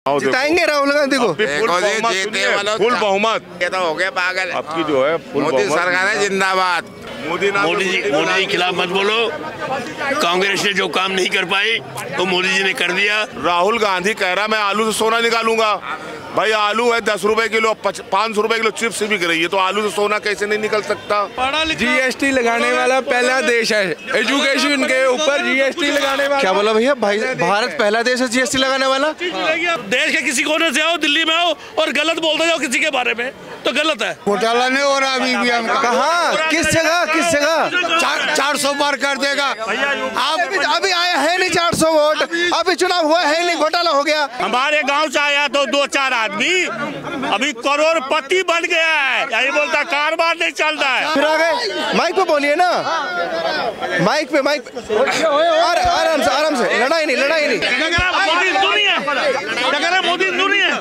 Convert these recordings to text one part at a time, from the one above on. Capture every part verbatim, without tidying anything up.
जिताएंगे राहुल गांधी को फुल बहुमत। ये तो हो गए पागल। आपकी जो है मोदी सरकार है जिंदाबाद। मोदी मोदी जी मोदी जी खिलाफ मत बोलो। कांग्रेस ने जो काम नहीं कर पाई तो मोदी जी ने कर दिया। राहुल गांधी कह रहा मैं आलू से सोना निकालूंगा। भाई आलू है दस रुपए किलो, पाँच सौ रुपए किलो चिप्स बिक रही है, तो आलू से सोना कैसे नहीं निकल सकता। जीएसटी लगाने वाला पहला देश है। एजुकेशन के ऊपर जीएसटी लगाने वाला। क्या बोला भैया? भाई भारत पहला देश है जीएसटी लगाने वाला। देश के किसी कोने से आओ, दिल्ली में आओ और गलत बोलते जाओ किसी के बारे में तो गलत है। घोटाला नहीं हो रहा अभी भी। हम कहाँ, किस जगह किस जगह चार, चार सौ बार कर देगा। आप अभी आया है नहीं चार सौ वोट, अभी चुनाव हुआ है नहीं, घोटाला हो गया। हमारे गांव से आया तो दो चार आदमी अभी करोड़पति बन गया है। यही बोलता कारोबार नहीं चलता है। फिर आ गए माइक पे बोलिए ना, माइक पे माइक पे आराम से आराम से। लड़ाई नहीं लड़ाई नहीं। मोदी दुनिया मोदी दुनिया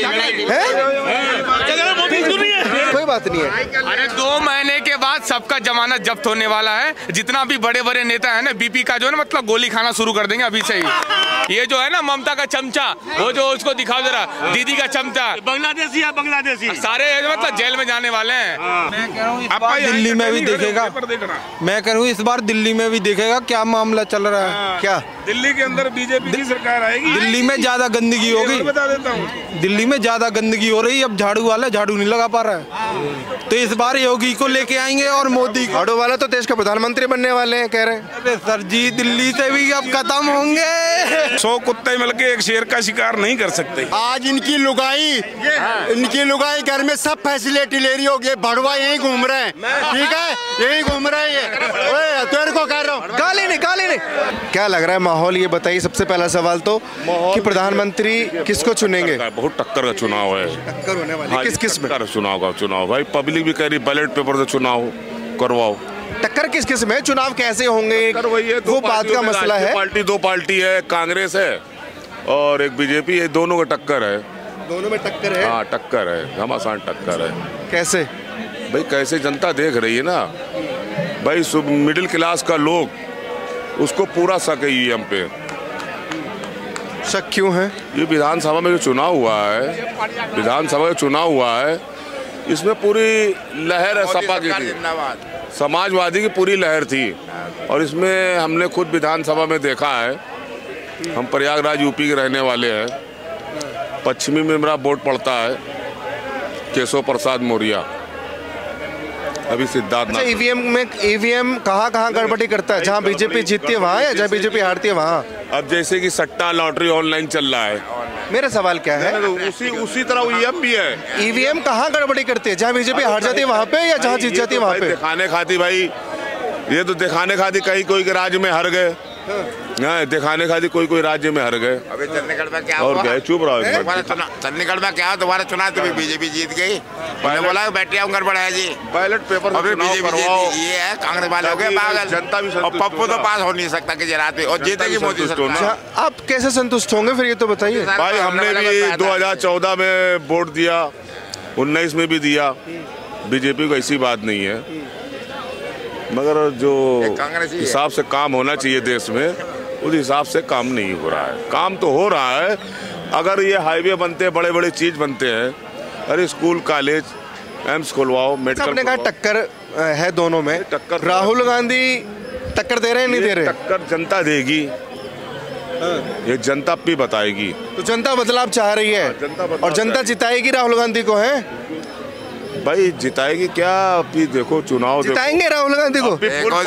मोदी दुनिया कोई बात नहीं है। अरे दो महीने के बाद सबका जमानत जब्त होने वाला है। जितना भी बड़े बड़े नेता है ना, बीपी का जो है ना, मतलब गोली खाना शुरू कर देंगे अभी से ही। ये जो है ना ममता का चमचा, वो जो उसको दिखाओ जरा, दीदी का चमचा, बांग्लादेशी है बांग्लादेशी, सारे मतलब जेल में जाने वाले हैं। मैं कह रहा हूँ इस बार दिल्ली में भी देखेगा। मैं कह रहा हूँ इस बार दिल्ली में भी देखेगा क्या मामला चल रहा है। क्या दिल्ली के अंदर बीजेपी की सरकार आएगी? दिल्ली में ज्यादा गंदगी होगी, बता देता हूँ। दिल्ली में ज्यादा गंदगी हो रही है। अब झाड़ू वाला झाड़ू नहीं लगा पा रहा है, तो इस बार योगी को लेके आएंगे और मोदी। झाड़ू वाला तो देश का प्रधानमंत्री बनने वाले हैं कह रहे हैं। अरे सर जी, दिल्ली से भी अब खत्म होंगे। सौ कुत्ते मिलके एक शेर का शिकार नहीं कर सकते। आज इनकी लुगाई इनकी लुगाई घर में सब फैसिलिटी ले रही होगी। भड़वा यही घूम रहे हैं, ठीक है, यही घूम रहे हैं। तेरे को कह रहा हूँ गाली नहीं गाली नहीं। क्या लग रहा है माहौल, ये बताइए सबसे पहला सवाल तो कि प्रधानमंत्री किसको चुनेंगे? बहुत टक्कर का चुनाव है। टक्कर होने वाली हाँ, किस किस में? चुनाव का चुनाव भाई, पब्लिक भी कह रही बैलेट पेपर से चुनाव करवाओ। टक्कर किस किस में? चुनाव कैसे होंगे वही है, वो बात का मसला है। पार्टी दो पार्टी है, कांग्रेस है और एक बीजेपी है, दोनों का टक्कर है। दोनों में टक्कर है? हाँ टक्कर है, घमासान टक्कर है। कैसे भाई? कैसे जनता देख रही है ना भाई, मिडिल क्लास का लोग उसको पूरा शक है ईवीएम पे। शक क्यों है? ये विधानसभा में जो चुनाव हुआ है, विधानसभा में चुनाव हुआ है, इसमें पूरी लहर है सपा की थी, समाजवादी की पूरी लहर थी। और इसमें हमने खुद विधानसभा में देखा है, हम प्रयागराज यूपी के रहने वाले हैं, पश्चिमी में मेरा वोट पड़ता है केशव प्रसाद मौर्य, अभी सिद्धार्थ। अच्छा, ईवीएम में ईवीएम कहाँ कहाँ गड़बड़ी करता है? जहाँ बीजेपी जीतती है वहाँ या जहाँ बीजेपी हारती है वहाँ? अब जैसे कि सट्टा लॉटरी ऑनलाइन चल रहा है। मेरा सवाल क्या है? तो उसी उसी तरह ईवीएम भी है। ईवीएम कहाँ गड़बड़ी करती है? जहाँ बीजेपी हार जाती है वहाँ पे या जहाँ जीत जाती है वहाँ पे? दिखाने खाती भाई, ये तो दिखाने खाती कहीं कोई के राज्य में हार गए, दिखाने खाती कोई कोई राज्य में हार गए। अभी चंडीगढ़ में क्या और गए चुप रहो। चंडीगढ़ में क्या दोबारा चुनाव तो बीजेपी जीत गई। मैंने बोला बैठिया गड़बड़ है जी, बैलेट पेपर अभी बीजेपी ये है, कांग्रेस वाले हो गए पागल। जनता भी और पप्पू तो पास हो नहीं सकता कि जरात और जीतेगी मोदी सरकार। आप कैसे संतुष्ट होंगे फिर, ये तो बताइए। भाई हमने भी दो हजार चौदह में वोट दिया, उन्नीस में भी दिया, बीजेपी को ऐसी बात नहीं है, मगर जो हिसाब से काम होना चाहिए देश में उस हिसाब से काम नहीं हो रहा है। काम तो हो रहा है, अगर ये हाईवे बनते हैं, बड़े बड़े चीज बनते हैं, अरे स्कूल कॉलेज एम्स खुलवाओ, मेडिकल। आपने कहा टक्कर है दोनों में, टक्कर। राहुल गांधी टक्कर दे रहे हैं नहीं दे रहे? टक्कर जनता देगी, ये जनता भी बताएगी। तो जनता बदलाव चाह रही है और जनता जिताएगी राहुल गांधी को, है भाई? जिताएगी क्या? अभी देखो चुनाव जिताएंगे राहुल गांधी को।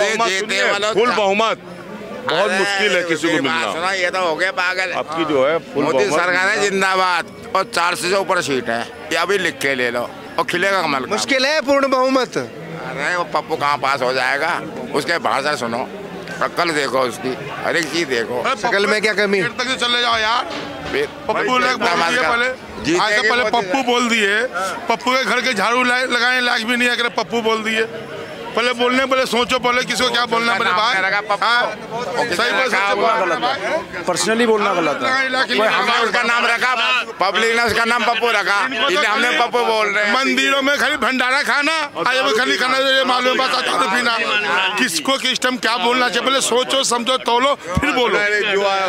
फुल बहुमत बहुत मुश्किल है किसी को मिलना। ये तो हो गए पागल। आपकी जो है मोदी सरकार है जिंदाबाद और चार सौ से ऊपर सीट है, ये अभी लिख के ले लो और खिलेगा कमल। मुश्किल है पूर्ण बहुमत। अरे वो पप्पू कहाँ पास हो जाएगा, उसके भाषण सुनो, अक्ल देखो उसकी, हर एक चीज देखो। शकल में क्या कमी? तक चले जाओ यार। पप्पू ने बोल दिए पहले, आज से पहले पप्पू बोल दिए, पप्पू के घर के झाड़ू लगाने लायक भी नहीं है, पप्पू बोल दिए। पहले बोलने पहले सोचो, पहले किसी को क्या बोलना पड़े भाई। सही बोल, पर्सनली बोलना गलत है। हमने उसका नाम रखा, पब्लिक ने उसका नाम पप्पू रखा, इसलिए हमने पप्पू बोल रहे हैं। मंदिरों में खाली भंडारा खाना, आज खाली खाना ये मालूम बस आता पीना, किसको किस टाइम क्या बोलना चाहिए, पहले सोचो समझो तोलो फिर बोलो।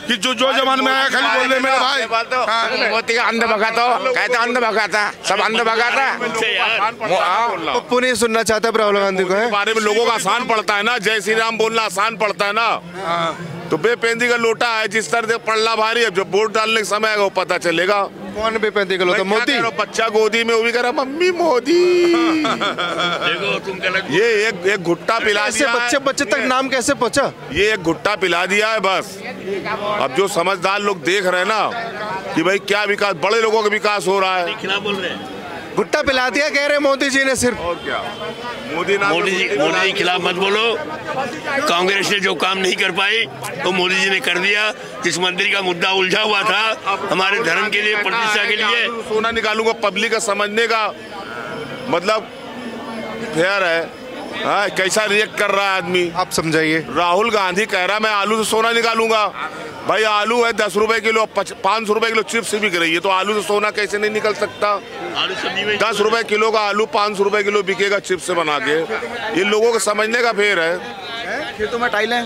कि जो जो जमान में आया खाली बोल दे मेरे भाई। हाँ। मोदी का अंध भगा तो कहते अंध भगा था, सब अंध भगा था। पप्पू नहीं सुनना चाहता राहुल गांधी को, है बारे में लोगों का आसान पड़ता है ना, जय श्री राम बोलना आसान पड़ता है ना। तो बेपेंदी का लोटा है, जिस तरह से पड़ना भारी है, जब वोट डालने का समय आएगा वो पता चलेगा। कौन बेपेंदी का लोटा? मोदी। बच्चा गोदी में वो भी कह रहा मम्मी मोदी। देखो तुम ये एक एक घुट्टा पिला दिया, बच्चे बच्चे तक नाम कैसे पहुंचा? ये एक घुट्टा पिला दिया है बस। अब जो समझदार लोग देख रहे हैं ना कि भाई क्या विकास, बड़े लोगों का विकास हो रहा है, क्या बोल रहे हैं? गुट्टा पिला दिया कह रहे मोदी जी ने सिर्फ। और क्या मोदी ना मोदी जी मोदी जी खिलाफ मत बोलो। कांग्रेस ने जो काम नहीं कर पाई वो मोदी जी ने कर दिया। जिस मंत्री का मुद्दा उलझा हुआ था हमारे धर्म के लिए, प्रतिष्ठा के लिए, सोना निकालूंगा, पब्लिक का समझने का मतलब फेयर है। हाँ, कैसा रिएक्ट कर रहा है आदमी, आप समझाइए। राहुल गांधी कह रहा है मैं आलू से सोना निकालूंगा। भाई आलू है दस रुपए किलो, पाँच सौ रुपए किलो चिप्स बिक रही है, तो आलू से सोना कैसे नहीं निकल सकता? दस रुपए किलो का आलू पाँच सौ रुपए किलो बिकेगा चिप्स से बना के। ये लोगों को समझने का फेर है। खेतों में टाइलें,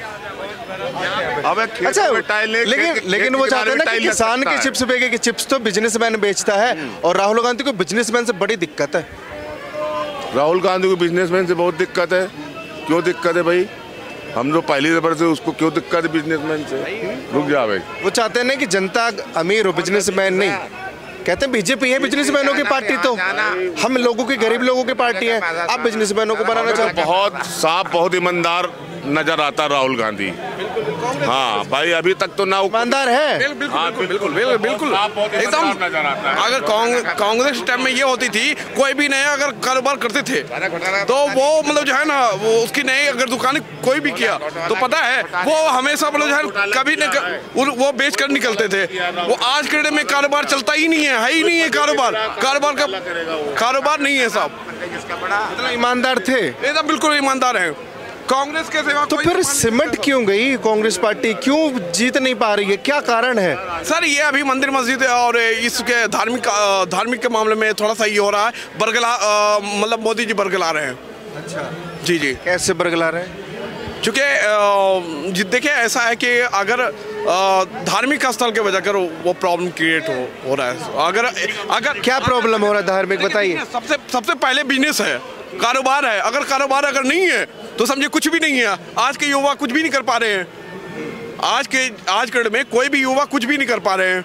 अब अच्छा लेकिन लेकिन वो चाहते हैं ना कि किसान के चिप्स बेचे, कि चिप्स तो बिजनेसमैन बेचता है और राहुल गांधी को बिजनेसमैन से बड़ी दिक्कत है। राहुल गांधी को बिजनेसमैन से बहुत दिक्कत है। क्यों दिक्कत है भाई? हम जो पहली नंबर से उसको क्यों दिक्कत है बिजनेसमैन से? रुक जा भाई। वो चाहते हैं ना कि जनता अमीर हो, बिजनेसमैन नहीं। कहते हैं बीजेपी है बिजनेसमैनों की पार्टी, तो हम लोगों की, गरीब लोगों की पार्टी है, आप बिजनेसमैनों को बनाना चाहते हैं। बहुत साफ, बहुत ईमानदार नजर आता राहुल गांधी। हाँ भाई अभी तक तो ना ईमानदार है। बिल्कुल बिल्कुल बिल्कुल बिल्कुल एकदम। अगर कांग्रेस टाइम में ये होती थी, कोई भी नया अगर कारोबार करते थे तो वो मतलब जो है ना, वो उसकी नई अगर दुकान कोई भी किया तो पता है वो हमेशा मतलब जो है कभी न वो बेच कर निकलते थे। वो आज के डेट में कारोबार चलता ही नहीं है, है ही नहीं है कारोबार। कारोबार का कारोबार नहीं है साहब। इतना ईमानदार थे, एकदम बिल्कुल ईमानदार है। कांग्रेस के सिवा तो फिर सिमट क्यों गई कांग्रेस पार्टी? क्यों जीत नहीं पा रही है? क्या कारण है? सर ये अभी मंदिर मस्जिद और इसके धार्मिक धार्मिक के मामले में थोड़ा सा ये हो रहा है, बरगला मतलब मोदी जी बरगला रहे हैं। अच्छा जी जी। कैसे बरगला रहे हैं? क्योंकि देखिए ऐसा है कि अगर धार्मिक स्थल के वजह कर वो प्रॉब्लम क्रिएट हो हो रहा है। अगर अगर क्या प्रॉब्लम हो रहा है धार्मिक, बताइए। सबसे सबसे पहले बिजनेस है, कारोबार है। अगर कारोबार अगर नहीं है तो समझिए कुछ भी नहीं है। आज के युवा कुछ भी नहीं कर पा रहे हैं। आज के आज के में कोई भी युवा कुछ भी नहीं कर पा रहे हैं।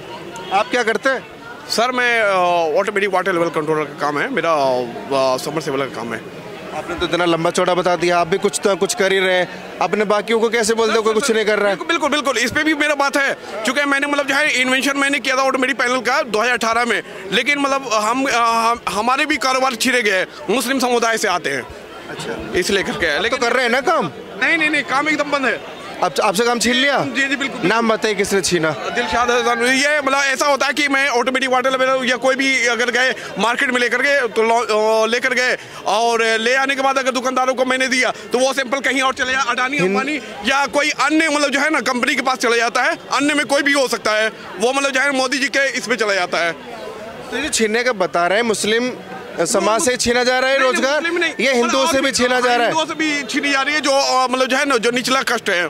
आप क्या करते हैं? सर मैं ऑटोमेटिक वाटर लेवल कंट्रोलर का काम है मेरा, सबमर्सिबल का काम है। आपने तो इतना लंबा चौड़ा बता दिया, आप भी कुछ तो कुछ कर ही रहे हैं। अपने बाकियों को कैसे बोलते हो कोई कुछ नहीं कर रहा है? बिल्कुल बिल्कुल, इस पे भी मेरा बात है। चूंकि मैंने मतलब जो है इन्वेंशन मैंने किया था ऑटोमेटिक पैनल का दो हज़ार अठारह में, लेकिन मतलब हम, हम हमारे भी कारोबार छिड़े गए, मुस्लिम समुदाय से आते हैं। अच्छा, इसलिए करके लेकिन तो कर रहे हैं ना काम? नहीं नहीं नहीं, काम एकदम बंद है। अब आपसे काम छीन लिया? जी जी बिल्कुल। नाम बताइए किसने छीना? दिलशाद हसन। ये मतलब ऐसा होता है कि मैं ऑटोमेटिक वाटर लेवल या कोई भी अगर गए मार्केट में लेकर गए तो लेकर गए और ले आने के बाद अगर दुकानदारों को मैंने दिया तो वो सैंपल कहीं और चले जाए, अडानी अंबानी या कोई अन्य मतलब जो है ना कंपनी के पास चले जाता है। अन्य में कोई भी हो सकता है, वो मतलब जो है मोदी जी के इसमें चला जाता है। तो ये छीनने का बता रहे हैं, मुस्लिम समाज से छीना जा रहा है रोजगार, ये हिंदुओं से भी छीना जा रहा है? हिंदुओं से भी छीनी जा रही है, जो मतलब जो है ना जो निचला कष्ट है,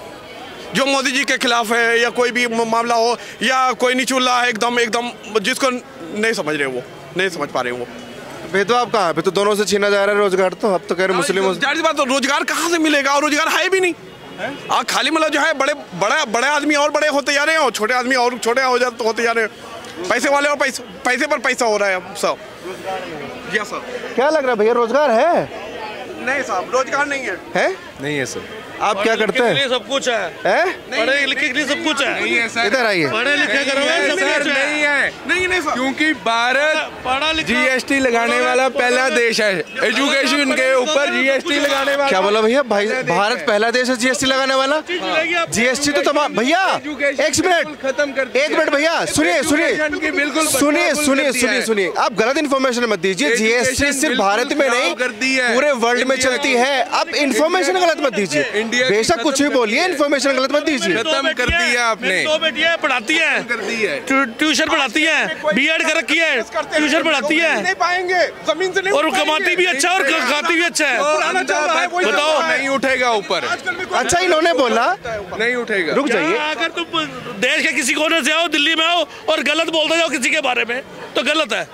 जो मोदी जी के खिलाफ है, या कोई भी मामला हो या कोई निचुला है एकदम एकदम जिसको नहीं समझ रहे, वो नहीं समझ पा रहे वो। भेदभाव कहाँ पे? तो दोनों से छीना जा रहा है रोजगार। तो अब तो कह रहे मुस्लिम, जाहिर सी बात, तो रोजगार कहाँ से मिलेगा? और रोजगार है भी नहीं। आ, खाली मतलब जो है बड़े बड़े बड़े आदमी और बड़े होते जा रहे हैं और छोटे आदमी और छोटे हो जाते होते जा रहे हैं। पैसे वाले और पैसे पैसे पर पैसा हो रहा है अब सब। Yes sir. क्या लग रहा है भैया, रोजगार है? नहीं साहब, रोजगार नहीं है। है? नहीं है सर। आप क्या करते हैं? सब कुछ है, है? पढ़े लिखे के लिए सब कुछ है। इधर आइए। पढ़े लिखे नहीं है, नहीं नहीं सर, क्योंकि भारत जीएसटी लगाने वाला पहला देश है। एजुकेशन के ऊपर जीएसटी लगाने वाला। क्या बोला भैया? भाई भारत पहला देश है जीएसटी लगाने वाला? जीएसटी तो तमाम भैया, एक मिनट खत्म कर एक मिनट भैया, सुनिए सुनिए बिल्कुल सुनिए सुनिए सुनिए सुनिए आप गलत इन्फॉर्मेशन मत दीजिए। जीएसटी सिर्फ भारत में नहीं पूरे वर्ल्ड में चलती है। आप इन्फॉर्मेशन गलत मत दीजिए। बेशक कुछ भी बोलिए, इन्फॉर्मेशन गलत मत दीजिए। खत्म कर दिया आपने। दो बेटियां पढ़ाती है, ट्यूशन पढ़ाती है, बीएड कर रखी है, ट्यूशन पढ़ाती है, नहीं पाएंगे जमीन से, नहीं और कमाती भी अच्छा और खाती भी अच्छा है। बताओ, नहीं उठेगा ऊपर। अच्छा इन्होंने बोला नहीं उठेगा। रुक जाइए, अगर तुम देश के किसी कोने से आओ, दिल्ली में आओ और गलत बोलते जाओ किसी के बारे में तो गलत है।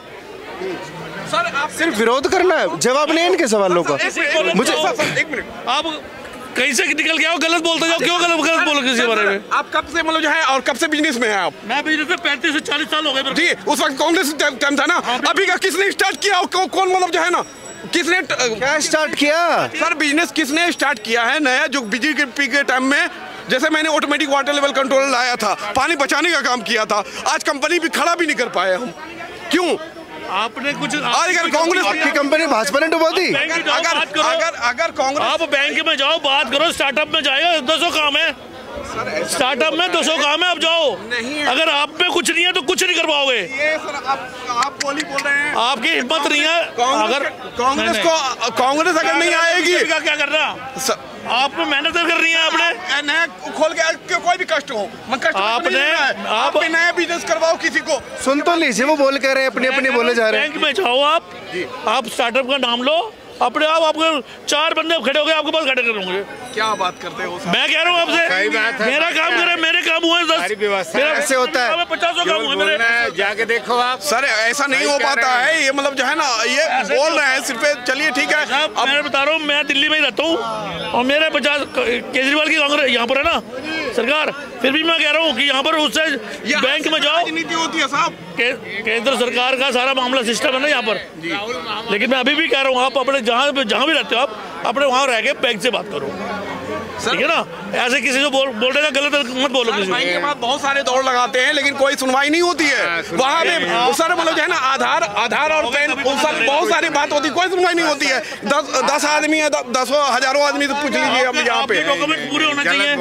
सर आप सिर्फ विरोध करना है, जवाब नहीं इनके सवालों का। मुझे एक मिनट, आप कहीं से निकल के आओ, गलत बोलते जाओ, क्यों गलत गलत बोलो किसी के बारे में? आप कब से मतलब जो है और कब से बिजनेस में हैं आप? मैं बिजनेस में पैंतीस से चालीस साल हो गए जी। उस वक्त कांग्रेस टाइम था ना, अभी का किसने स्टार्ट किया? कौन मतलब जो है ना, किसने क्या स्टार्ट किया? सर बिजनेस किसने स्टार्ट किया है नया, जो बिजली के पी के टाइम में? जैसे मैंने ऑटोमेटिक वाटर लेवल कंट्रोल लाया था, पानी बचाने का काम किया था, आज कंपनी भी खड़ा भी नहीं कर पाए हम। क्यों? आपने कुछ आज अगर कांग्रेस आपकी कंपनी भाजपा ने डुबा दी। अगर अगर अगर कांग्रेस, आप बैंक में जाओ, बात करो, स्टार्टअप में जाएगा, दो सौ काम है स्टार्टअप में, दो सौ काम है, आप जाओ। अगर आप में कुछ नहीं है तो कुछ नहीं कर पाओगे। ये सर आप आप बोली बोल रहे हैं, आपकी हिम्मत नहीं है। अगर कांग्रेस को कांग्रेस अगर नहीं आएगी, क्या करना? आपको मेहनत कर रही है, आपने नया खोल के कोई भी कष्ट हो, मैं कष्ट आपने आप नया बिजनेस करवाओ किसी को। सुन तो लीजिए, वो बोल कह रहे हैं, अपने अपने बोले जा रहे हैं। बैंक में जाओ आप, आप स्टार्टअप का नाम लो, अपने आप आपको चार बंदे खड़े हो गए, आपके पास खड़े करेंगे। क्या बात करते हो? मैं कह रहा हूँ आपसे, मेरा काम करे, मेरे काम हुए दस, ऐसे होता है, पचासों काम हुए मेरे, जाके देखो आप। सर ऐसा नहीं हो पाता है, ये मतलब जो है ना, ये बोल रहे हैं सिर्फ। चलिए ठीक है, अब मैं बता रहा हूँ, मैं दिल्ली में ही रहता हूँ और मेरे पचास, केजरीवाल की कांग्रेस यहाँ पर है ना सरकार, फिर भी मैं कह रहा हूँ कि यहाँ पर उससे बैंक में जाओ, नीति होती है साहब, केंद्र सरकार का सारा मामला सिस्टम है ना यहाँ पर। लेकिन मैं अभी भी कह रहा हूँ, आप अपने जहाँ जहाँ भी रहते हो, आप अपने वहाँ रह के बैंक से बात करो, ठीक है ना? ऐसे किसी जो बोल बोल रहे गलत मत बोलो किसी बैंक के बाद बहुत सारे दौड़ लगाते हैं, लेकिन कोई सुनवाई नहीं होती है वहाँ पे। सर मतलब जो है ना, आधार आधार और पैन, बहुत सारी बात होती है, कोई सुनवाई नहीं होती है। दस दस आदमी है, दसों हजारों आदमी से पूछ लीजिए अब यहाँ पे। डॉक्यूमेंट पूरे होना चाहिए।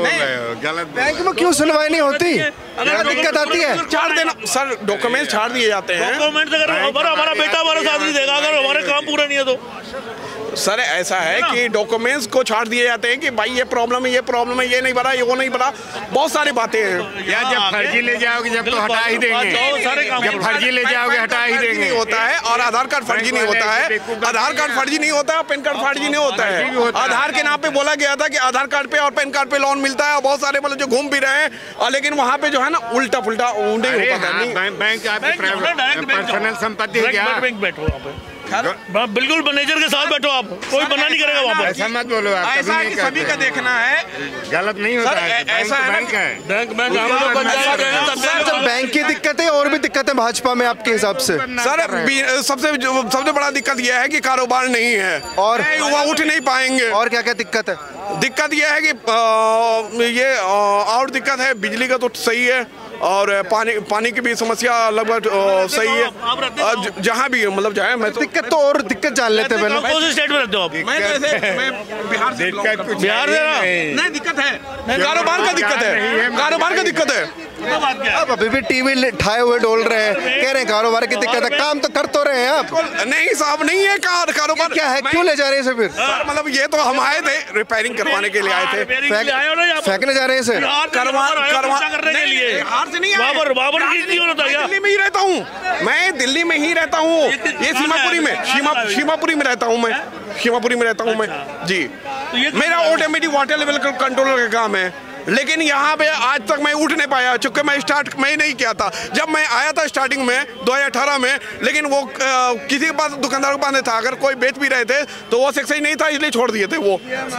बैंक में क्यों सुनवाई नहीं होती? क्या दिक्कत आती है? छाड़ देना सर, डॉक्यूमेंट छाड़ दिए जाते हैं। डॉक्यूमेंट अगर हमारा बेटा हमारा साथ नहीं देगा, अगर हमारे काम पूरा नहीं है तो सर ऐसा है कि डॉक्यूमेंट्स को छाड़ दिए जाते हैं कि भाई ये प्रॉब्लम है, ये प्रॉब्लम है, ये नहीं बना, ये वो नहीं बना, बहुत सारी बातें हैं। या जब फर्जी ले जाओगे जब तो हटा ही देंगे, जब फर्जी ले जाओगे हटा ही देंगे। नहीं होता है, और आधार कार्ड फर्जी नहीं होता है, आधार कार्ड फर्जी नहीं होता है, पैन कार्ड फर्जी नहीं होता है। आधार के नाम पे बोला गया था कि आधार कार्ड पे और पैन कार्ड पे लोन मिलता है, और बहुत सारे मतलब जो घूम भी रहे हैं, लेकिन वहाँ पे जो है ना उल्टा पुल्टा नहीं होता है। बैंक पर्सनल संपत्ति है क्या? बैंक बैठो बिल्कुल मैनेजर के साथ बैठो, आप कोई बना नहीं करेगा वहाँ पर। ऐसा मत बोलो आप, ऐसा है कि सभी का देखना है, गलत नहीं होता है। ऐसा है बैंक है, बैंक बैंक हम लोग सर जब बैंक की दिक्कत है, और भी दिक्कत है भाजपा में आपके हिसाब से? सर सबसे सबसे बड़ा दिक्कत यह है कि कारोबार नहीं है और युवा उठ नहीं पाएंगे। और क्या क्या दिक्कत है? दिक्कत यह है कि आ, ये आ, और दिक्कत है, बिजली का तो सही है, और पानी पानी की भी समस्या लगभग सही है। जहाँ भी मतलब जो है, मैं तो दिक्कत तो और दिक्कत जान लेते हैं पहले। कौन से स्टेट में रहते हो आप? मैं जैसे मैं बिहार से बिहार से नहीं, दिक्कत है, कारोबार का दिक्कत है, कारोबार का दिक्कत है। अब अभी भी टीवी ठाए हुए डोल रहे हैं, कह रहे हैं कारोबार की दिक्कत है, काम तो कर तो रहे हैं आप। नहीं साहब, नहीं है कार कारोबार। क्या है, क्यों ले जा रहे हैं इसे फिर? सर मतलब ये तो हम आए थे रिपेयरिंग करवाने के लिए आए थे, फेंकने जा रहे हैं इसे करवा करने के लिए। बिहार से नहीं आए, बाबर दिल्ली में ही रहता हूँ मैं, दिल्ली में ही रहता हूँ, ये सीमापुरी में, सीमा सीमापुरी में रहता हूँ मैं, सीमापुरी में रहता हूँ मैं जी। मेरा ऑटोमेटिक वाटर लेवल कंट्रोलर का काम है, लेकिन यहाँ पे आज तक मैं उठ नहीं पाया, चूंकि मैं स्टार्ट मैं नहीं किया था। जब मैं आया था स्टार्टिंग में दो हज़ार अठारह में, लेकिन वो आ, किसी के पास दुकानदार के पास नहीं था, अगर कोई बेच भी रहे थे तो वो सक्सेस नहीं था, इसलिए छोड़ दिए थे वो।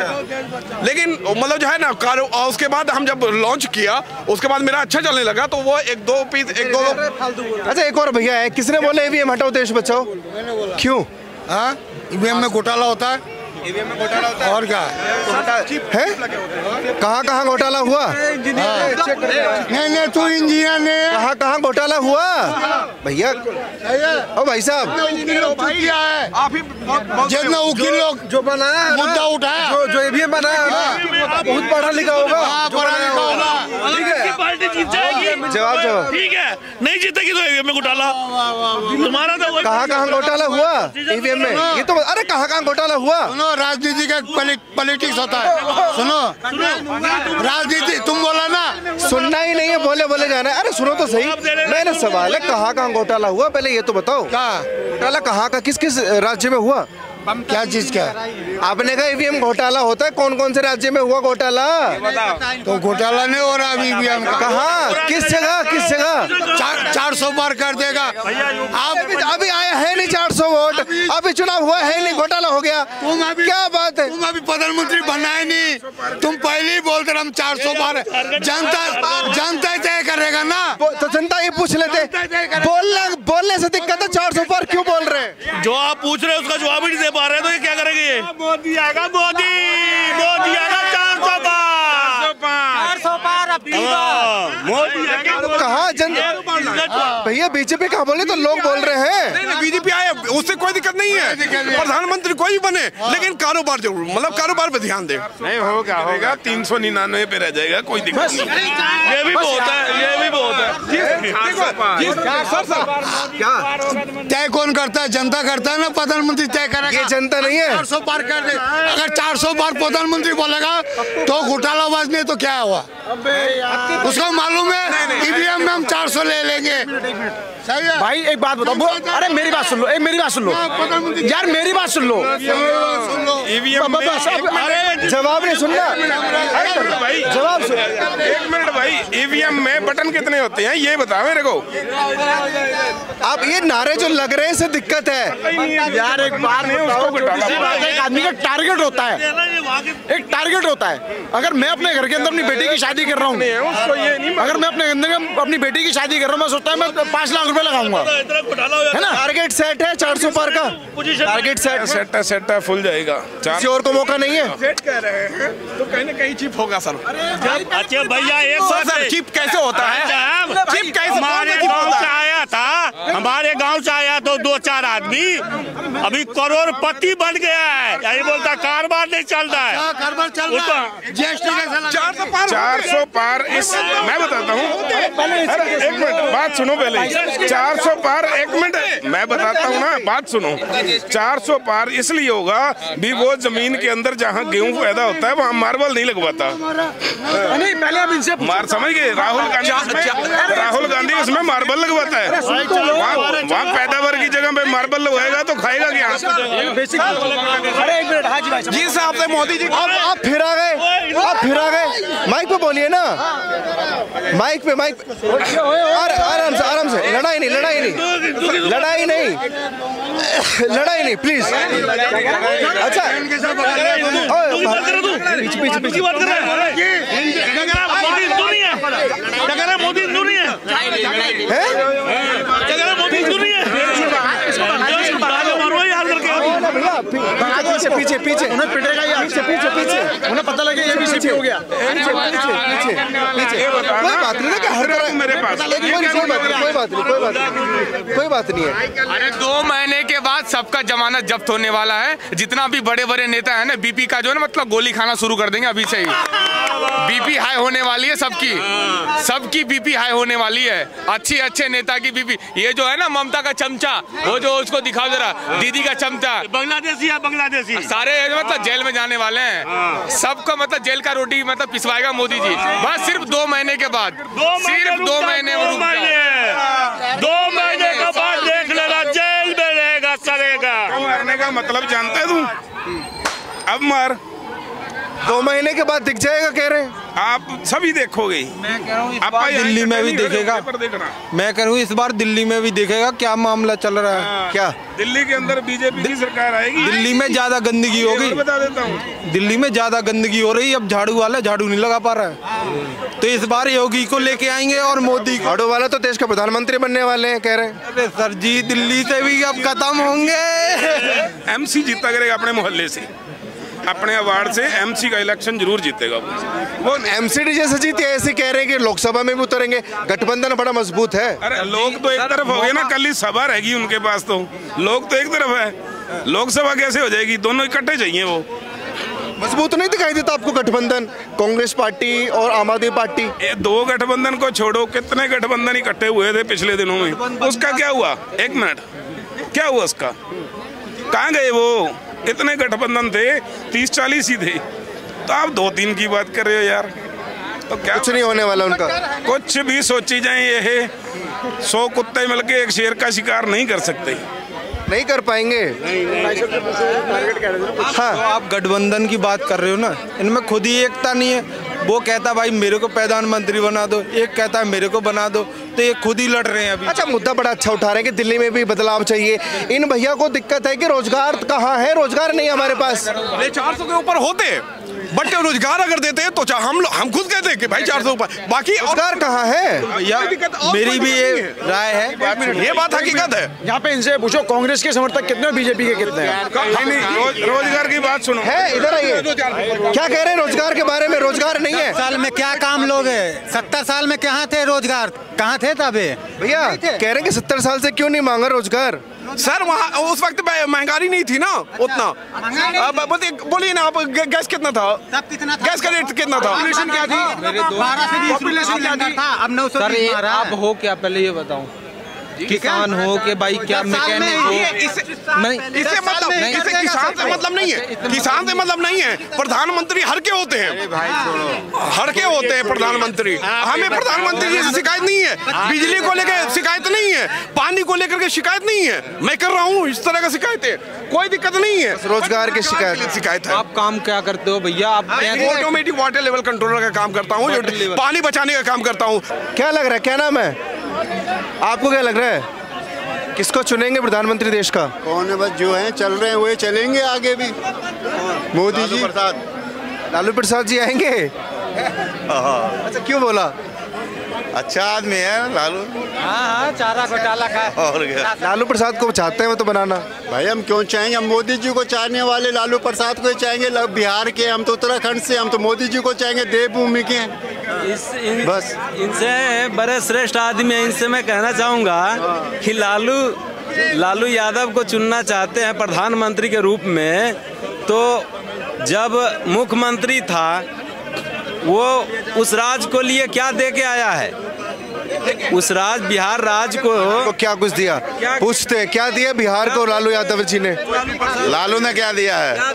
लेकिन मतलब जो है ना, कारो उसके बाद हम जब लॉन्च किया, उसके बाद मेरा अच्छा चलने लगा, तो वो एक दो पीस एक दो अच्छा एक और भैया है, किसने बोले ईवीएम हटाओ देश बचाओ? क्यों? हाँ, ईवीएम में घोटाला होता है, ईवीएम में घोटाला होता है, और क्या है? कहाँ कहाँ घोटाला हुआ? नहीं नहीं तू इंजीनियर ने कहाँ कहाँ घोटाला हुआ भैया? ओ भाई साहब, क्या है जितना वकील लोग जो बनाया मुद्दा उठाया, जो जो ईवीएम बनाया बहुत पढ़ा लिखा होगा, पढ़ा लिखा होगा, ठीक है? पार्टी जीत जाएगी, जवाब जवाब ठीक है। नहीं जीतेगी तो ईवीएम में घोटाला तुम्हारा तो वही। कहाँ कहाँ घोटाला हुआ ईवीएम में? ये तो अरे कहाँ कहाँ घोटाला हुआ? सुनो, राजनीति का पॉलिटिक्स होता है। सुनो, राजनीति तुम बोला ना, सुनना ही नहीं है, बोले बोले जाना है। अरे सुनो तो सही, मैंने सवाल है कहाँ कहाँ घोटाला हुआ, पहले ये तो बताओ। घोटाला कहाँ का, किस किस राज्य में हुआ? क्या चीज का? आपने कहा ईवीएम घोटाला होता है, कौन कौन से राज्य में हुआ घोटाला? तो घोटाला नहीं हो रहा ईवीएम का। कहाँ, किस जगह, किस जगह? चार चार सौ पार कर देगा। आप अभी आया है नहीं चार सौ वोट, अभी चुनाव हुआ है नहीं, घोटाला हो गया। तुम अभी क्या बात है? तुम अभी प्रधानमंत्री बनना है नहीं, तुम पहले ही बोलते हम चार सौ पार। जनता जनता तय करेगा ना, तो जनता ये पूछ लेते, बोलना बोलने से दिक्कत है, चार सौ पार क्यों बोल रहे हैं? जो आप पूछ रहे हैं उसका जवाब ही नहीं दे पा रहे हैं, तो ये क्या करेंगे? ये मोदी आएगा, मोदी मोदी आएगा, चार सौ पार, चार सौ पार मोदी आएगा। कहाँ जन भैया बीजेपी कहाँ बोले, तो लोग बोल रहे हैं बीजेपी आए, उससे कोई दिक्कत नहीं है, प्रधानमंत्री कोई बने, लेकिन कारोबार जरूर, मतलब कारोबार पे ध्यान दे। नहीं होगा होगा तीन सौ निन्यानवे पे रह जाएगा, कोई दिक्कत नहीं। ये भी बहुत है, ये भी बहुत है। तय कौन करता है? जनता करता है ना, प्रधानमंत्री तय करेगा। ये जनता नहीं है। चार सौ पार कर दे, अगर चार सौ पार प्रधानमंत्री बोलेगा तो घोटालाबाज नहीं तो क्या हुआ? उसको मालूम है ईवीएम में हम चार सौ ले लेंगे। सही है भाई, एक बात बताओ, अरे मेरी बात सुन लो, एक मेरी बात सुन लो यार, मेरी बात सुन लो। ईवीएम अरे जवाब नहीं सुनना, भाई जवाब सुन। एक मिनट भाई, ईवीएम में बटन कितने होते हैं ये बताओ मेरे को। अब ये नारे जो लग रहे हैं से दिक्कत है यार। एक बार एक आदमी का टारगेट होता है, एक टारगेट होता है। अगर मैं अपने घर के अंदर अपनी बेटी की शादी कर रहा हूँ, अगर मैं अपने अंदर अपनी बेटी की शादी कर रहा हूँ, मैं सोचता है मैं पाँच लाख रुपए लगाऊंगा, है ना? टारगेट सेट है चार सौ पार का, टारगेट सेट सेट है, सेट है, फुल जाएगा। किसी और को मौका नहीं है। सेट कह रहे हैं तो कहीं ना कहीं चिप होगा सर। अच्छा भैया, एक सर चिप कैसे होता है? चिप कैसे? हमारे गांव से आया था, हमारे गांव से आया तो दो चार आदमी अभी करोड़पति बन गया है, यही बोलता कारोबार नहीं चल रहा है, कारोबार चल रहा है। जीएसटी चार सौ पार, चार सौ पार इस मैं बताता हूँ, एक मिनट बात सुनो पहले। चार सौ पार, एक मिनट मैं बताता हूँ ना, बात सुनो। चार सौ पार इसलिए होगा भी वो जमीन के अंदर जहाँ गेहूं पैदा होता है वहाँ मार्बल नहीं लगवाता। नहीं, पहले अब इनसे मार समझ गए? राहुल गांधी, राहुल गांधी उसमें मार्बल लगवाता है, वहाँ पैदावार की जगह पे मार्बल लगवाएगा तो खाएगा क्या? अरे एक मिनट, हाँ जी भाई जी साहब से मोदी जी आप आप फिर आ गए, आप फिर आ गए। माइक पे बोलिए ना, माइक पे, माइक आराम से, आराम से। लड़ाई नहीं, लड़ाई नहीं, लड़ाई नहीं, लड़ाई नहीं, प्लीज। अच्छा पीछे पीछे पीछे बात कर रहा है, मोदी हिंदू नहीं है, क्या रहा है? मोदी हिंदू नहीं है, क्या रहा है? मोदी हिंदू नहीं है, मारो यार करके। पीछे पीछे पीछे उन्हें पिटेगा यार, पीछे पीछे पीछे उन्हें पता लगे ये भी सीपी हो गया। पीछे पीछे पीछे कोई बात नहीं कि हर तरह मेरे पास कोई बात नहीं, कोई बात नहीं, कोई बात नहीं, कोई बात नहीं है। अरे दो महीने के बाद सबका जमानत जब्त होने वाला है। जितना भी बड़े बड़े नेता है ना, बीपी का जो है ना, मतलब गोली खाना शुरू कर देंगे अभी से ही। बीपी हाई होने वाली है सबकी, सबकी बीपी हाई होने वाली है। अच्छी अच्छे नेता की बीपी, ये जो है ना ममता का चमचा, वो जो उसको दिखाओ जरा, दीदी का चमचा, बांग्लादेशी है, बांग्लादेशी सारे मतलब जेल में जाने वाले हैं। सबको मतलब जेल का रोटी मतलब पिसवाएगा मोदी जी, बस सिर्फ दो महीने के बाद, सिर्फ दो महीने दो महीने दो महीने के बाद देख लेना, जेल में रहेगा, सड़ेगा। मारने का मतलब जानता है तू? अब मार, दो महीने के बाद दिख जाएगा कह रहे हैं। आप सभी देखोगे। मैं कह रहा हूँ इस बार दिल्ली में भी देखेगा, मैं कह रहा हूँ इस बार दिल्ली में भी देखेगा क्या मामला चल रहा है। क्या दिल्ली के अंदर बीजेपी की सरकार आएगी? दिल्ली में ज्यादा गंदगी हो गई, बता देता हूँ, दिल्ली में ज्यादा गंदगी हो रही है। अब झाड़ू वाला झाड़ू नहीं लगा पा रहा है, तो इस बार योगी को लेके आएंगे और मोदी। झाड़ू वाला तो देश का प्रधानमंत्री बनने वाले हैं कह रहे हैं। अरे सर जी, दिल्ली से भी अब खत्म होंगे। एमसी जीता करेगा अपने मोहल्ले से, अपने अवार्ड से एमसी का इलेक्शन जरूर जीतेगा। वो एमसीडी जैसे जीते ऐसे कह रहे हैं कि लोकसभा में भी उतरेंगे, गठबंधन बड़ा मजबूत है। अरे लोग तो एक तरफ हो गए ना, कल ही सभा रहेगी उनके पास, तो लोग तो एक तरफ है, लोकसभा कैसे हो जाएगी? दोनों इकट्ठे चाहिए। वो मजबूत नहीं दिखाई देता आपको गठबंधन, कांग्रेस पार्टी और आम आदमी पार्टी? ये दो गठबंधन को छोड़ो, कितने गठबंधन इकट्ठे हुए थे पिछले दिनों में, उसका क्या हुआ? एक मिनट, क्या हुआ उसका? कहाँ गए वो? इतने गठबंधन थे, तीस चालीस ही थे, तो आप दो तीन की बात कर रहे हो यार। तो क्या कुछ नहीं होने वाला उनका? कुछ भी सोची जाए, ये सौ कुत्ते मिलके एक शेर का शिकार नहीं कर सकते, नहीं कर पाएंगे। हाँ, तो आप गठबंधन की बात कर रहे हो ना, इनमें खुद ही एकता नहीं है। वो कहता भाई मेरे को प्रधानमंत्री बना दो, एक कहता है मेरे को बना दो, तो ये खुद ही लड़ रहे हैं अभी। अच्छा, मुद्दा बड़ा अच्छा उठा रहे हैं कि दिल्ली में भी बदलाव चाहिए। इन भैया को दिक्कत है कि रोजगार कहाँ है, रोजगार नहीं हमारे पास। चार सौ के ऊपर होते बट रोजगार अगर देते तो हम हम खुद कहते हैं कि भाई चार सौ ऊपर, बाकी रोजगार कहाँ है? या मेरी भी ये राय है, ये बात हकीकत है। यहाँ पे इनसे पूछो कांग्रेस के समर्थक कितने, बीजेपी के कितने हैं? रोजगार की बात सुनो है, इधर आइए। क्या कह रहे हैं रोजगार के बारे में? रोजगार नहीं है। साल में क्या काम लोग है? सत्तर साल में कहाँ थे रोजगार, कहाँ थे तबे? भैया कह रहे हैं कि सत्तर साल से क्यों नहीं मांगा रोजगार? सर वहाँ उस वक्त महंगाई नहीं थी ना उतना। बोलिए ना आप, गैस कितना था? कितना था? गैस का रेट कितना था? पॉपुलेशन क्या थी? बारह से बीस पॉपुलेशन क्या थी? अब नौ सौ आप हो क्या, पहले ये बताओ, किसान हो के भाई क्या मैकेनिक हो? इससे मतलब इससे किसान से मतलब नहीं है, किसान से मतलब नहीं है। प्रधानमंत्री हर के होते हैं, हर के होते हैं प्रधानमंत्री। हमें प्रधानमंत्री जी से शिकायत नहीं है, बिजली को लेकर शिकायत नहीं है, पानी को लेकर के शिकायत नहीं है। मैं कर रहा हूँ इस तरह का शिकायत है, कोई दिक्कत नहीं है। रोजगार की शिकायत शिकायत है। आप काम क्या करते हो भैया? आप ऑटोमेटिक वाटर लेवल कंट्रोलर का काम करता हूँ, पानी बचाने का काम करता हूँ। क्या लग रहा है, क्या नाम है आपको? क्या लग रहा है किसको चुनेंगे प्रधानमंत्री देश का? कौन है? बस जो हैं चल रहे हैं वही चलेंगे आगे भी। मोदी जी, प्रसाद, लालू प्रसाद जी आएंगे। अच्छा, क्यों बोला? अच्छा आदमी है लालू। हाँ हाँ, चारा घोटाला का और क्या? लालू प्रसाद को चाहते हैं वो तो बनाना। भाई हम क्यों चाहेंगे? हम मोदी जी को चाहने वाले लालू प्रसाद को चाहेंगे। बिहार के, हम तो उत्तराखंड से, हम तो मोदी जी को चाहेंगे, देवभूमि के। इस इन, बस इनसे बड़े श्रेष्ठ आदमी है, इनसे मैं कहना चाहूँगा कि लालू लालू यादव को चुनना चाहते हैं प्रधानमंत्री के रूप में, तो जब मुख्यमंत्री था वो उस राज्य को लिए क्या दे के आया है? उस राज बिहार राज्य को तो क्या कुछ दिया? पूछते हैं क्या दिया बिहार को लालू यादव जी ने? लालू ने क्या दिया है?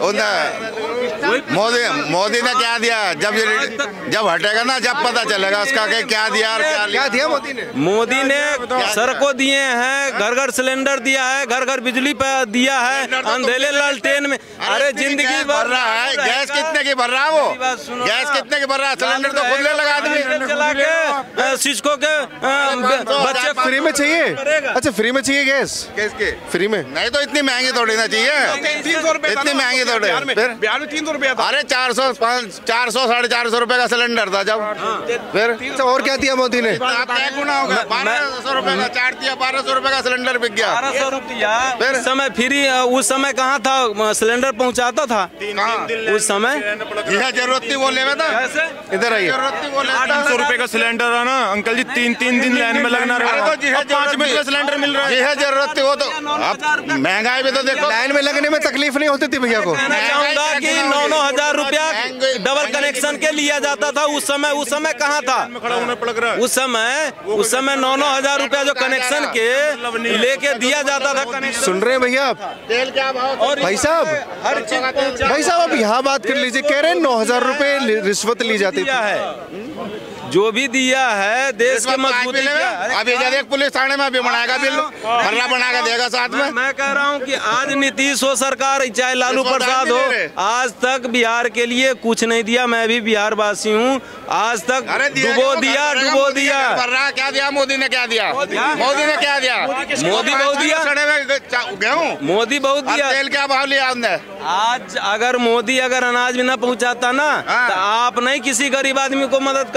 मोदी मोदी ने क्या दिया? जब जब हटेगा ना, जब पता चलेगा उसका कि क्या दिया और क्या क्या दिया मोदी ने? मोदी ने सड़कों दिए हैं, घर घर सिलेंडर दिया है, घर घर बिजली पे दिया है, अंधेरे लालटेन में। अरे जिंदगी भर रहा है। गैस कितने की भर रहा है वो? गैस कितने की भर रहा है? सिलेंडर तो खुद ले लगा आदमी चला के सिस्को के बच्चे फ्री में चाहिए। अच्छा, फ्री में चाहिए गैस? गैस के फ्री में? नहीं तो इतनी महंगी थोड़ी ना चाहिए। तीन सौ रुपए इतनी महंगी थोड़ी। बिहार में तीन सौ रुपया था। अरे चार सौ चार सौ साढ़े चार सौ रुपए का सिलेंडर था जब। फिर और क्या दिया मोदी ने? गुना होगा, बारह सौ रुपए का चार्ट दिया, बारह सौ रुपए का सिलेंडर बिक गया। बारह सौ रुपया उस समय फ्री, उस समय कहाँ था सिलेंडर पहुँचाता था उस समय? जरूरत थी वो लेवे था। इधर आइए। तीन सौ रुपए का सिलेंडर है ना अंकल जी, तीन तीन दिन लाइन में लगना रहा। तो पाँच मिनट का सिलेंडर मिल रहा है। है जरूरत थी वो तो। अब महंगाई भी तो देखो, लाइन में लगने में तकलीफ नहीं होती थी भैया को? कहना चाहूंगा कि नौ नौ हजार रुपया डबल कनेक्शन के लिया जाता था उस समय। उस समय कहाँ था उस समय? उस समय नौ नौ हजार रुपया जो कनेक्शन के लेके दिया जाता था। सुन रहे हैं भैया आप? तेल क्या भाव? भाई साहब, हर चीज भाई साहब आप यहाँ बात कर लीजिए। कह रहे हैं नौ हजार रुपए रिश्वत ली जाती है। जो भी दिया है देश के मजबूती अभी एक पुलिस थाने में अभी बनाएगा बिल, फर्रा बना के देगा साथ में। मैं कह रहा हूँ कि आज नीतीश हो सरकार चाहे लालू प्रसाद हो, आज तक बिहार के लिए कुछ नहीं दिया। मैं भी बिहार वासी हूँ, आज तक डुबो दिया डुबो दिया। क्या दिया मोदी ने? क्या दिया मोदी ने? क्या दिया मोदी बहुत दिया, गेहूँ मोदी बहुत दिया। तेल क्या भाव लिया हमने? आज अगर मोदी अगर अनाज भी न पहुँचाता ना, तो आप नहीं किसी गरीब आदमी को मदद करने वाले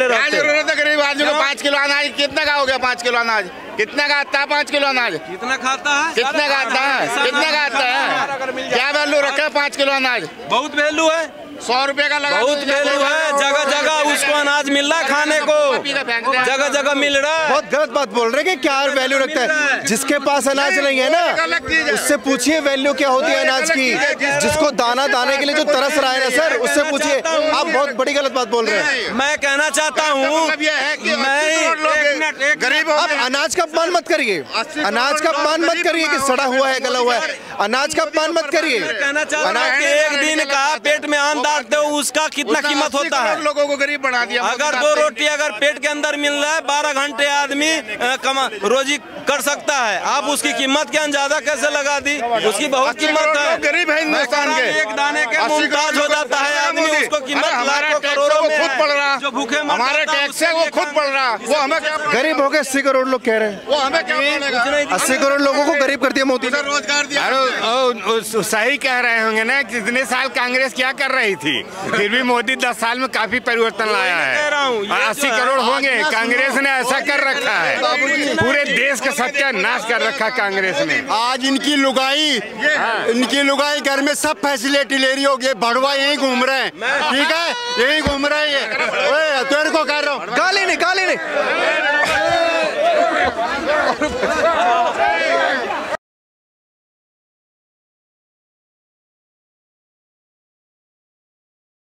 बैठे रहते। क्या जरूरत है गरीब आदमी को? पाँच किलो अनाज कितना का हो गया? पाँच किलो अनाज कितना का आता है? पाँच किलो अनाज कितना खाता है? कितने का आता है? कितने का आता है? क्या वैल्यू रखा है पाँच किलो अनाज? बहुत वैल्यू है, सौ रुपए का लगा, बहुत वैल्यू है। जगह जगह उसको अनाज मिल रहा है खाने को, जगह जगह मिल रहा है। बहुत गलत बात बोल रहे हैं कि क्या वैल्यू रखता है। जिसके पास अनाज नहीं है ना, उससे पूछिए वैल्यू क्या होती है अनाज की। जिसको दाना दाने के लिए जो तरस रहा है ना सर, उससे पूछिए। आप बहुत बड़ी गलत बात बोल रहे हैं। मैं कहना चाहता हूँ, मैं गरीब आप अनाज का अपमान मत करिए, अनाज का अपमान मत करिए कि सड़ा हुआ है, गला हुआ है। अनाज का अपमान मत करिए। कहना चाहता हूँ कि एक दिन का पेट में अन्न डालते हो उसका कितना कीमत होता है? लोगों को गरीब बना दिया। अगर दो रोटी अगर पेट के अंदर मिल रहा है, बारह घंटे आदमी कमा रोजी कर सकता है। आप उसकी कीमत क्या ज्यादा कैसे लगा दी? उसकी बहुत कीमत है। गरीब है हिंदुस्तान के, एक दाने के मुमताज हो जाता है आदमी, उसको कीमत लाखों करोड़ों में खुद पड़ रहा। जो भूखे हमारे टैक्स है वो खुद पड़ रहा। वो हमें गरीब हो गए अस्सी करोड़ लोग कह रहे हैं। वो हमें क्या पड़ेगा? अस्सी करोड़ लोगों को गरीब कर दिया मोदी ने। रोजगार दिया। अरे सही कह रहे होंगे ना, कितने साल कांग्रेस क्या कर रही थी, फिर भी मोदी दस साल में काफी परिवर्तन लाया है। अस्सी करोड़ होंगे, कांग्रेस ने ऐसा कर रखा है, पूरे देश का सत्यानाश कर रखा कांग्रेस ने। आज इनकी लुगाई, इनकी लुगाई घर में सब फैसिलिटी ले रही होगी। भड़वा यहीं घूम रहे हैं, ठीक है, यहीं घूम रहे हैं। तेरे को कह रहा हूँ, गाली नहीं, गाली नहीं।